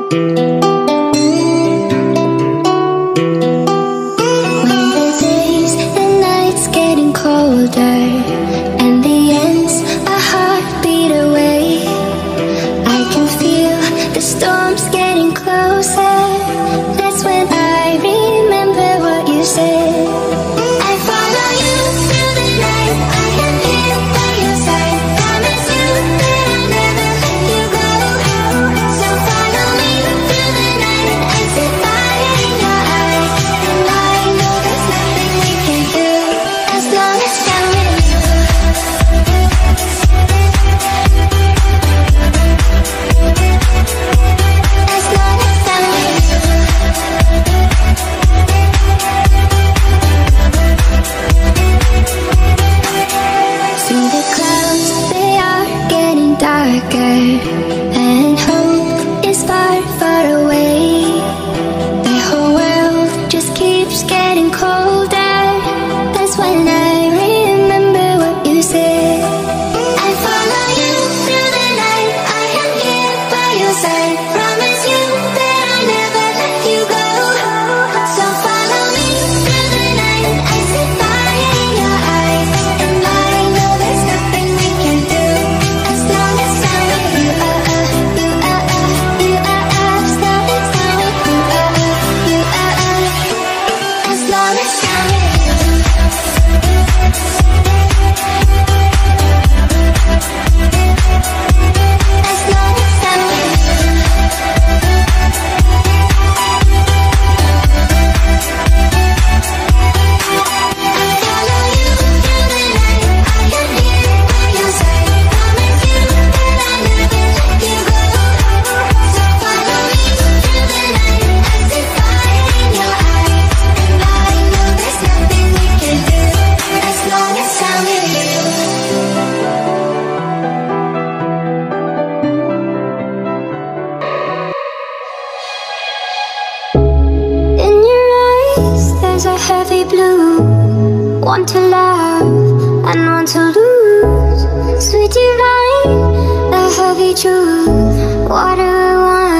Want to love and want to lose. Sweet divine, the heavy truth. What do I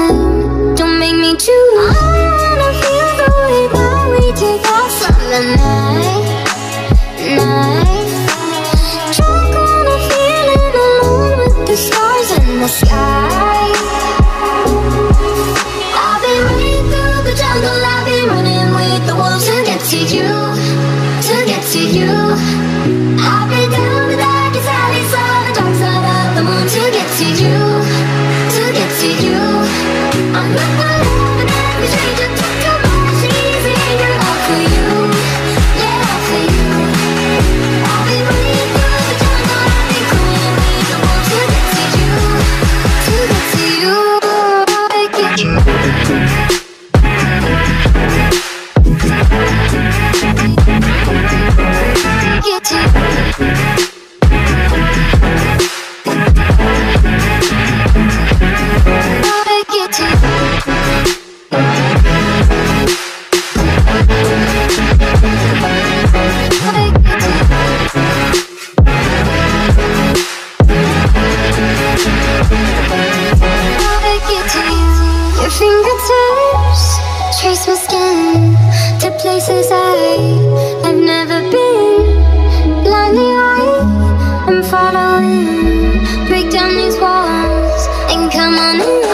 want? Don't make me choose. I wanna feel the way that we take off from the night. Drunk on a feeling alone with the stars in the sky. I've been running through the jungle, I've been running with the wolves to get to you. To you, I've been down the darkest alleys of the dark side of the moon to get to you, I'm not gonna love and every stranger took too much easy anger all for you, yeah, all for you. I've been running through the jungle, I've been crawling with the wolves to get to you, Your fingertips trace my skin to places I've never been. Blindly right, I'm following. Break down these walls and come on in.